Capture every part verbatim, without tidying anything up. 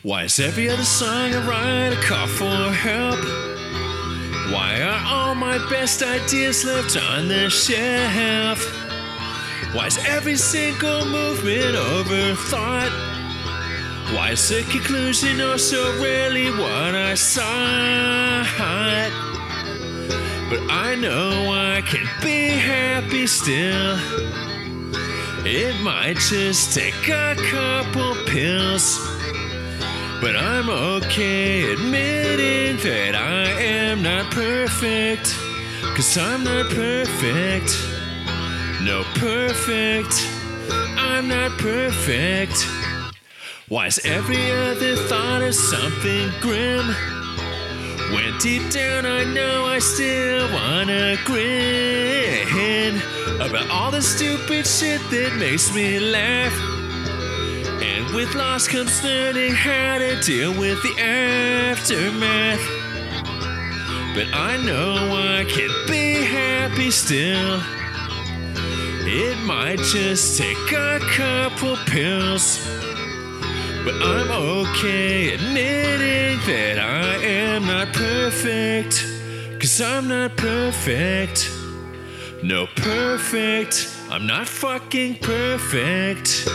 Why is every other song I write a call for help? Why are all my best ideas left on the shelf? Why is every single movement overthought? Why is the conclusion oh so rarely what I sought? But I know I can be happy still. It might just take a couple pills. But I'm okay admitting that I am not perfect. Cause I'm not perfect. No perfect. I'm not perfect. Why is every other thought of something grim? When deep down I know I still wanna grin about all the stupid shit that makes me laugh. And with loss comes learning how to deal with the aftermath. But I know I can be happy still. It might just take a couple pills. But I'm okay admitting that I am not perfect. Cause I'm not perfect. No perfect. I'm not fucking perfect.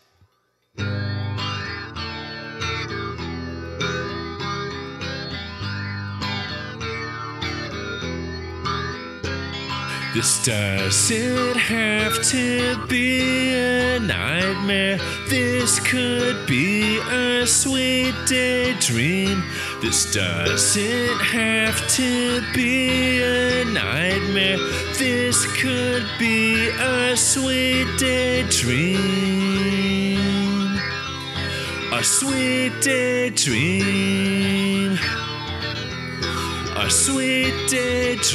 This doesn't have to be a nightmare. This could be a sweet daydream. This doesn't have to be a nightmare. This could be a sweet daydream. A sweet daydream. A sweet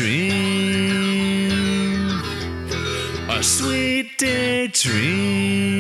daydream. A sweet daydream.